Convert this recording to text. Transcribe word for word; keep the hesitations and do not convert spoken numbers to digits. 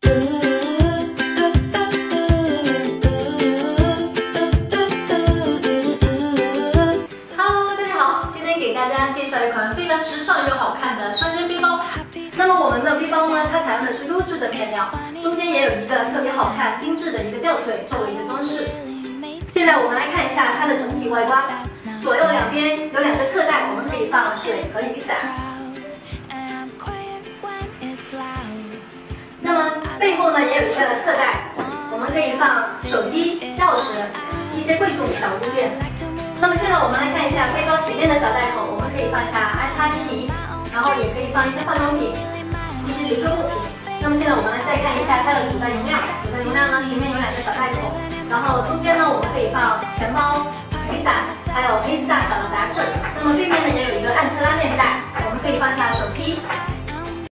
一款非常时尚又好看的双肩背包。那么我们的背包呢，它采用的是优质的面料，中间也有一个特别好看、精致的一个吊坠作为一个装饰。现在我们来看一下它的整体外观，左右两边有两个侧带，我们可以放水和雨伞。那么背后呢，也有一个侧带，我们可以放手机、钥匙、一些贵重小物件。 那么现在我们来看一下背包前面的小袋口，我们可以放下 iPad mini， 然后也可以放一些化妆品、一些随身物品。那么现在我们来再看一下它的主袋容量，主袋容量呢前面有两个小袋口，然后中间呢我们可以放钱包、雨伞，还有 A 四 大小的杂志。那么背面呢也有一个暗刺拉链袋，我们可以放下手机、